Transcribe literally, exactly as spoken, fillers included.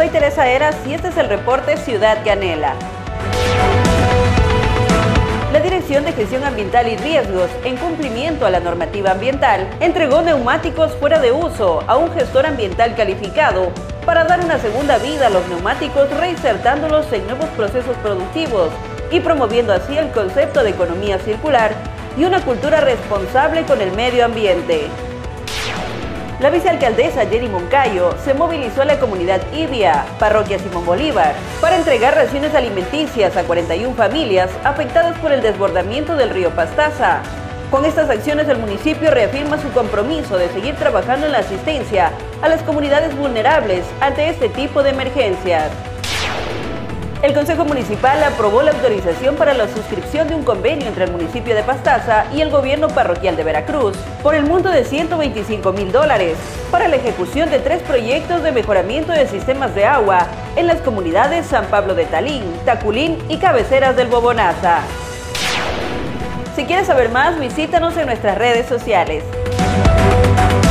Soy Teresa Eras y este es el reporte Ciudad Canela. La Dirección de Gestión Ambiental y Riesgos, en cumplimiento a la normativa ambiental, entregó neumáticos fuera de uso a un gestor ambiental calificado para dar una segunda vida a los neumáticos, reinsertándolos en nuevos procesos productivos y promoviendo así el concepto de economía circular y una cultura responsable con el medio ambiente. La vicealcaldesa Jenny Moncayo se movilizó a la comunidad Ibia, parroquia Simón Bolívar, para entregar raciones alimenticias a cuarenta y una familias afectadas por el desbordamiento del río Pastaza. Con estas acciones, el municipio reafirma su compromiso de seguir trabajando en la asistencia a las comunidades vulnerables ante este tipo de emergencias. El Consejo Municipal aprobó la autorización para la suscripción de un convenio entre el municipio de Pastaza y el gobierno parroquial de Veracruz por el monto de ciento veinticinco mil dólares para la ejecución de tres proyectos de mejoramiento de sistemas de agua en las comunidades San Pablo de Talín, Taculín y Cabeceras del Bobonaza. Si quieres saber más, visítanos en nuestras redes sociales.